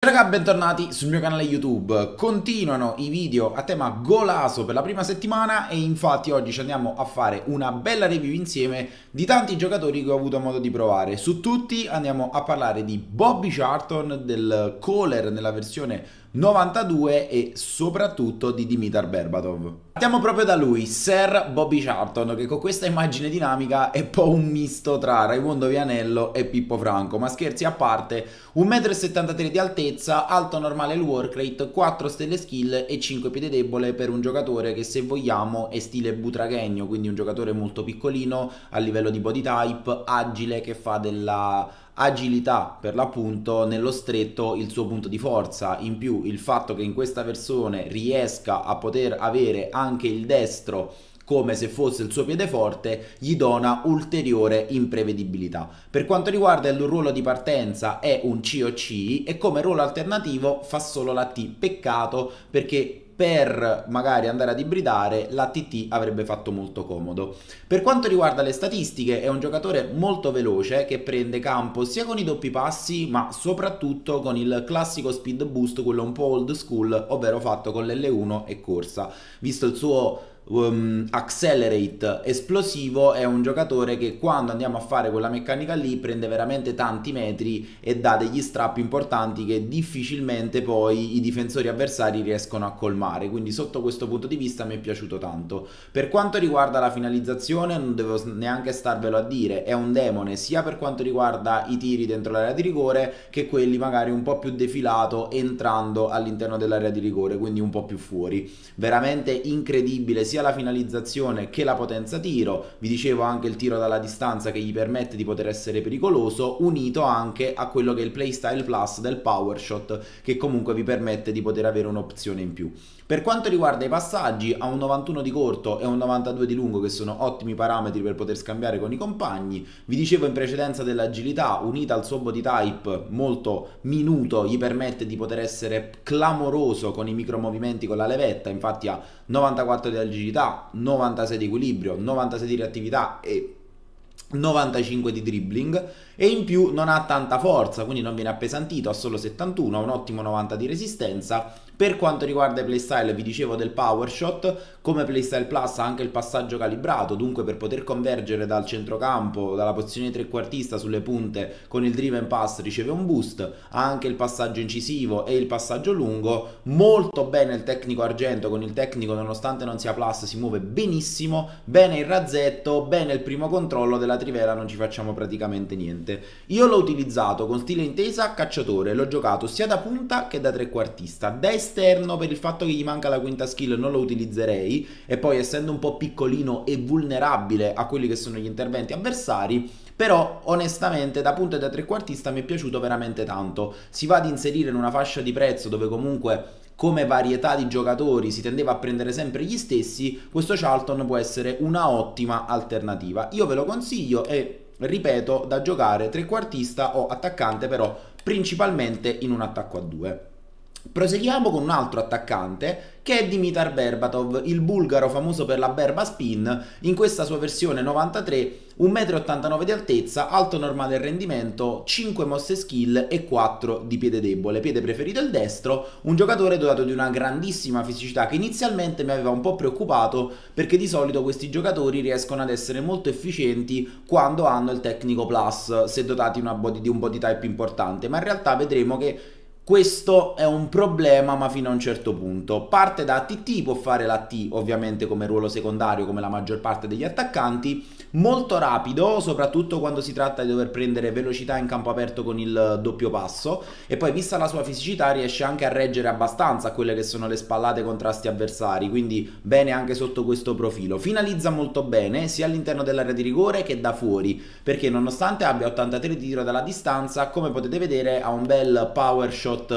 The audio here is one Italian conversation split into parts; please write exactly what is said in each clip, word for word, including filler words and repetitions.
raga, bentornati sul mio canale YouTube. Continuano i video a tema golaso per la prima settimana e infatti oggi ci andiamo a fare una bella review insieme di tanti giocatori che ho avuto modo di provare. Su tutti andiamo a parlare di Bobby Charlton, del Caller nella versione novantadue e soprattutto di Dimitar Berbatov. Partiamo proprio da lui, Sir Bobby Charlton, che con questa immagine dinamica è un po' un misto tra Raimondo Vianello e Pippo Franco, ma scherzi a parte, un metro e settantatré di altezza, alto normale il work rate, quattro stelle skill e cinque piede debole per un giocatore che, se vogliamo, è stile butraghegno, quindi un giocatore molto piccolino a livello di body type, agile, che fa della agilità per l'appunto nello stretto il suo punto di forza. In più il fatto che in questa versione riesca a poter avere anche il destro come se fosse il suo piede forte gli dona ulteriore imprevedibilità. Per quanto riguarda il ruolo di partenza è un C O C e come ruolo alternativo fa solo la T. Peccato, perché per magari andare ad ibridare la T T avrebbe fatto molto comodo. Per quanto riguarda le statistiche è un giocatore molto veloce che prende campo sia con i doppi passi ma soprattutto con il classico speed boost, quello un po' old school, ovvero fatto con l'L uno e corsa. Visto il suo Um, accelerate esplosivo, è un giocatore che quando andiamo a fare quella meccanica lì prende veramente tanti metri e dà degli strappi importanti che difficilmente poi i difensori avversari riescono a colmare, quindi sotto questo punto di vista mi è piaciuto tanto. Per quanto riguarda la finalizzazione non devo neanche starvelo a dire, è un demone sia per quanto riguarda i tiri dentro l'area di rigore che quelli magari un po' più defilato entrando all'interno dell'area di rigore, quindi un po' più fuori. Veramente incredibile sia la finalizzazione che la potenza tiro. Vi dicevo anche il tiro dalla distanza che gli permette di poter essere pericoloso, unito anche a quello che è il playstyle plus del power shot, che comunque vi permette di poter avere un'opzione in più. Per quanto riguarda i passaggi, ha un novantuno di corto e un novantadue di lungo, che sono ottimi parametri per poter scambiare con i compagni. Vi dicevo in precedenza dell'agilità, unita al suo body type molto minuto, gli permette di poter essere clamoroso con i micromovimenti con la levetta. Infatti ha novantaquattro di agilità, novantasei di equilibrio, novantasei di reattività e novantacinque di dribbling, e in più non ha tanta forza, quindi non viene appesantito, ha solo settantuno, ha un ottimo novanta di resistenza. Per quanto riguarda i playstyle vi dicevo del power shot, come playstyle plus ha anche il passaggio calibrato, dunque per poter convergere dal centrocampo, dalla posizione di trequartista sulle punte con il driven pass riceve un boost, ha anche il passaggio incisivo e il passaggio lungo. Molto bene il tecnico argento, con il tecnico nonostante non sia plus si muove benissimo, bene il razzetto, bene il primo controllo, della trivela non ci facciamo praticamente niente. Io l'ho utilizzato con stile intesa cacciatore, l'ho giocato sia da punta che da trequartista. Da esterno, per il fatto che gli manca la quinta skill, non lo utilizzerei, e poi essendo un po' piccolino e vulnerabile a quelli che sono gli interventi avversari, però onestamente da punta e da trequartista mi è piaciuto veramente tanto. Si va ad inserire in una fascia di prezzo dove comunque come varietà di giocatori si tendeva a prendere sempre gli stessi, questo Charlton può essere una ottima alternativa. Io ve lo consiglio e ripeto, da giocare trequartista o attaccante, però principalmente in un attacco a due. Proseguiamo con un altro attaccante che è Dimitar Berbatov, il bulgaro famoso per la Berba Spin, in questa sua versione novantatré, un metro e ottantanove di altezza, alto normale il rendimento, cinque mosse skill e quattro di piede debole, piede preferito il destro, un giocatore dotato di una grandissima fisicità che inizialmente mi aveva un po' preoccupato, perché di solito questi giocatori riescono ad essere molto efficienti quando hanno il tecnico plus, se dotati una body, di un body type importante, ma in realtà vedremo che questo è un problema, ma fino a un certo punto. Parte da T T, può fare la T ovviamente come ruolo secondario come la maggior parte degli attaccanti, molto rapido soprattutto quando si tratta di dover prendere velocità in campo aperto con il doppio passo, e poi vista la sua fisicità riesce anche a reggere abbastanza a quelle che sono le spallate contrasti avversari, quindi bene anche sotto questo profilo. Finalizza molto bene sia all'interno dell'area di rigore che da fuori, perché nonostante abbia ottantatré di tiro dalla distanza, come potete vedere ha un bel power shot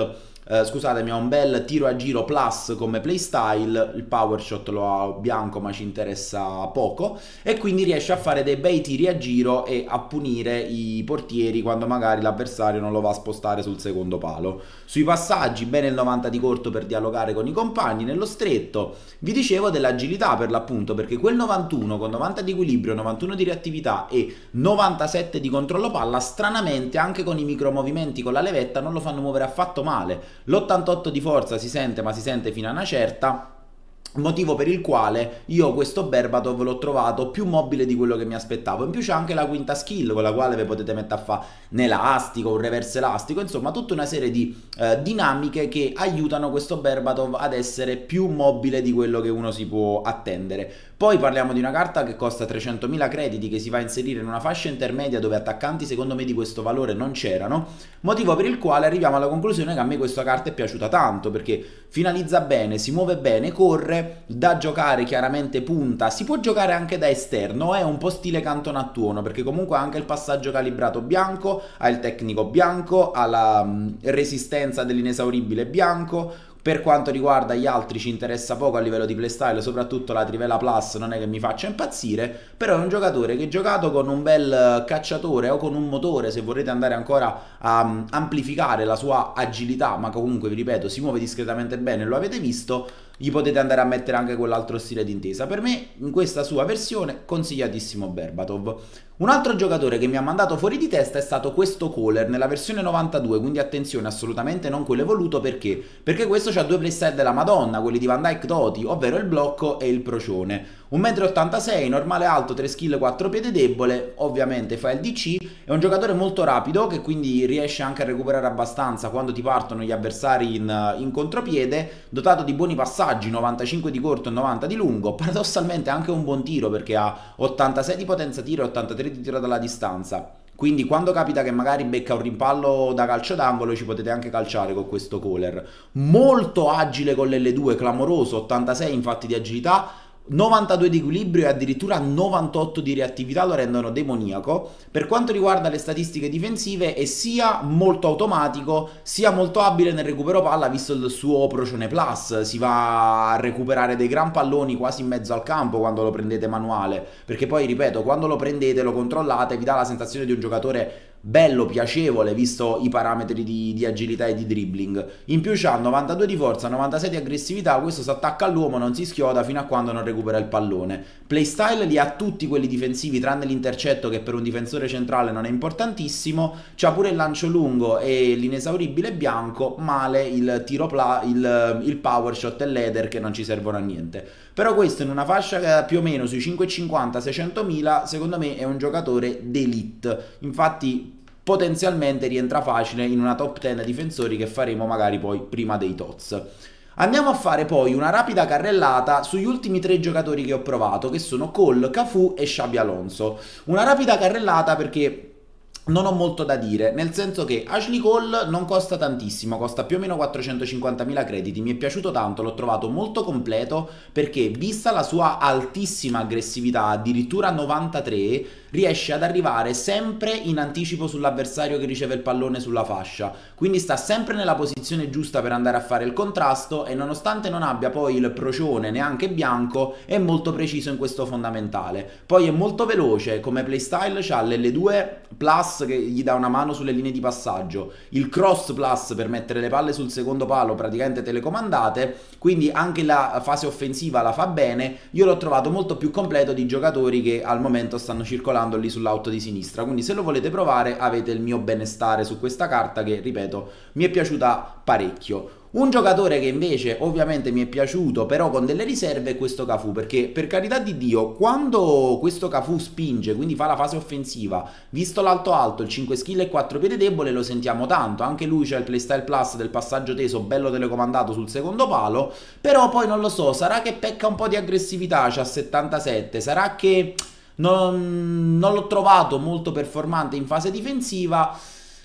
eh, scusatemi, ha un bel tiro a giro plus come playstyle, il power shot lo ha bianco ma ci interessa poco, e quindi riesce a fare dei bei tiri a giro e a punire i portieri quando magari l'avversario non lo va a spostare sul secondo palo. Sui passaggi bene il novanta di corto per dialogare con i compagni, nello stretto vi dicevo dell'agilità per l'appunto, perché quel novantuno con novanta di equilibrio, novantuno di reattività e novantasette di controllo palla, stranamente anche con i micromovimenti con la levetta non lo fanno muovere affatto male. L'ottantotto di forza si sente, ma si sente fino a una certa, motivo per il quale io questo Berbatov l'ho trovato più mobile di quello che mi aspettavo. In più c'è anche la quinta skill con la quale vi potete mettere a fare un elastico, un reverse elastico, insomma tutta una serie di eh, dinamiche che aiutano questo Berbatov ad essere più mobile di quello che uno si può attendere. Poi parliamo di una carta che costa trecentomila crediti, che si va a inserire in una fascia intermedia dove attaccanti secondo me di questo valore non c'erano, motivo per il quale arriviamo alla conclusione che a me questa carta è piaciuta tanto, perché finalizza bene, si muove bene, corre, da giocare chiaramente punta, si può giocare anche da esterno, è un po' stile Cantonattuono, perché comunque ha anche il passaggio calibrato bianco, ha il tecnico bianco, ha la um, resistenza dell'inesauribile bianco. Per quanto riguarda gli altri ci interessa poco a livello di playstyle, soprattutto la Trivela Plus non è che mi faccia impazzire, però è un giocatore che giocato con un bel cacciatore o con un motore, se vorrete andare ancora a amplificare la sua agilità, ma comunque vi ripeto si muove discretamente bene, lo avete visto, gli potete andare a mettere anche quell'altro stile d'intesa. Per me in questa sua versione consigliatissimo Berbatov. Un altro giocatore che mi ha mandato fuori di testa è stato questo Kohler nella versione novantadue, quindi attenzione, assolutamente non quello evoluto. Perché? Perché questo ha due playset della Madonna, quelli di Van Dyke Totti, ovvero il blocco e il procione. un metro e ottantasei, normale alto, tre skill, quattro piede debole, ovviamente fa il D C, è un giocatore molto rapido che quindi riesce anche a recuperare abbastanza quando ti partono gli avversari in, in contropiede, dotato di buoni passaggi, novantacinque di corto e novanta di lungo, paradossalmente anche un buon tiro perché ha ottantasei di potenza tiro e ottantatré di tiro dalla distanza. Quindi quando capita che magari becca un rimpallo da calcio d'angolo ci potete anche calciare con questo Kohler. Molto agile con l'L due, clamoroso, ottantasei infatti di agilità, novantadue di equilibrio e addirittura novantotto di reattività, lo rendono demoniaco. Per quanto riguarda le statistiche difensive è sia molto automatico sia molto abile nel recupero palla, visto il suo procione plus, si va a recuperare dei gran palloni quasi in mezzo al campo quando lo prendete manuale, perché poi ripeto quando lo prendete, lo controllate, vi dà la sensazione di un giocatore bello, piacevole, visto i parametri di, di agilità e di dribbling. In più c'ha novantadue di forza, novantasei di aggressività, questo si attacca all'uomo, non si schioda fino a quando non recupera il pallone. Playstyle li ha tutti quelli difensivi tranne l'intercetto che per un difensore centrale non è importantissimo, c'ha pure il lancio lungo e l'inesauribile bianco, male il tiro pla il, il power shot e l'header che non ci servono a niente. Però questo in una fascia più o meno sui cinquecentocinquanta seicentomila secondo me è un giocatore d'elite, infatti potenzialmente rientra facile in una top dieci difensori che faremo magari poi prima dei T O T S. Andiamo a fare poi una rapida carrellata sugli ultimi tre giocatori che ho provato, che sono Cole, Cafu e Xabi Alonso. Una rapida carrellata perché non ho molto da dire, nel senso che Ashley Cole non costa tantissimo, costa più o meno quattrocentocinquantamila crediti, mi è piaciuto tanto, l'ho trovato molto completo perché vista la sua altissima aggressività, addirittura novantatré, riesce ad arrivare sempre in anticipo sull'avversario che riceve il pallone sulla fascia, quindi sta sempre nella posizione giusta per andare a fare il contrasto e nonostante non abbia poi il procione neanche bianco è molto preciso in questo fondamentale. Poi è molto veloce, come playstyle c'ha l'L due plus che gli dà una mano sulle linee di passaggio, il cross plus per mettere le palle sul secondo palo praticamente telecomandate, quindi anche la fase offensiva la fa bene. Io l'ho trovato molto più completo di giocatori che al momento stanno circolando lì sull'auto di sinistra, quindi se lo volete provare avete il mio benestare su questa carta che ripeto mi è piaciuta parecchio. Un giocatore che invece ovviamente mi è piaciuto però con delle riserve è questo Cafu, perché per carità di Dio quando questo Cafu spinge, quindi fa la fase offensiva, visto l'alto alto, il cinque skill e quattro piede debole, lo sentiamo tanto, anche lui c'ha il playstyle plus del passaggio teso bello telecomandato sul secondo palo, però poi non lo so, sarà che pecca un po' di aggressività, c'ha settantasette, sarà che non, non l'ho trovato molto performante in fase difensiva.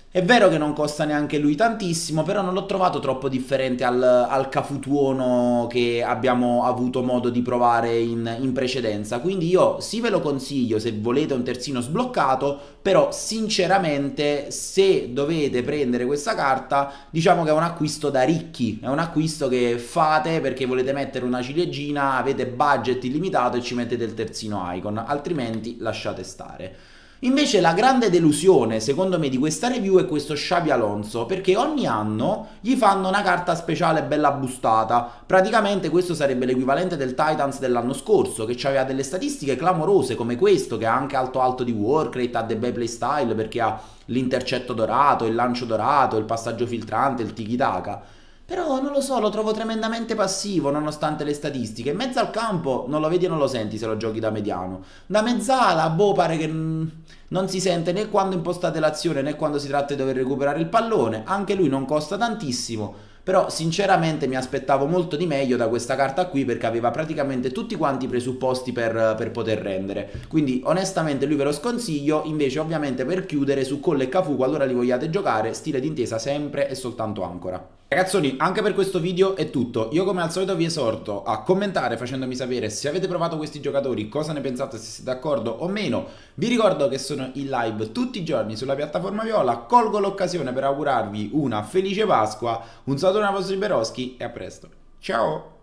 È vero che non costa neanche lui tantissimo, però non l'ho trovato troppo differente al, al Cafutuono che abbiamo avuto modo di provare in, in precedenza. Quindi io sì ve lo consiglio se volete un terzino sbloccato, però sinceramente se dovete prendere questa carta, diciamo che è un acquisto da ricchi, è un acquisto che fate perché volete mettere una ciliegina, avete budget illimitato e ci mettete il terzino Icon, altrimenti lasciate stare. Invece la grande delusione secondo me di questa review è questo Xabi Alonso, perché ogni anno gli fanno una carta speciale bella boostata. Praticamente questo sarebbe l'equivalente del Titans dell'anno scorso, che aveva delle statistiche clamorose come questo, che ha anche alto alto di work rate, ha dei bei playstyle perché ha l'intercetto dorato, il lancio dorato, il passaggio filtrante, il tiki-taka. Però non lo so, lo trovo tremendamente passivo nonostante le statistiche. In mezzo al campo non lo vedi e non lo senti se lo giochi da mediano. Da mezzala, boh, pare che mm, non si sente né quando impostate l'azione né quando si tratta di dover recuperare il pallone. Anche lui non costa tantissimo. Però sinceramente mi aspettavo molto di meglio da questa carta qui perché aveva praticamente tutti quanti i presupposti per, per poter rendere. Quindi onestamente lui ve lo sconsiglio, invece ovviamente per chiudere su Colle e Cafu qualora li vogliate giocare, stile d'intesa sempre e soltanto Ancora. Ragazzoni, anche per questo video è tutto. Io come al solito vi esorto a commentare facendomi sapere se avete provato questi giocatori, cosa ne pensate, se siete d'accordo o meno. Vi ricordo che sono in live tutti i giorni sulla piattaforma Viola, colgo l'occasione per augurarvi una felice Pasqua, un saluto a vostri Beroschi e a presto. Ciao!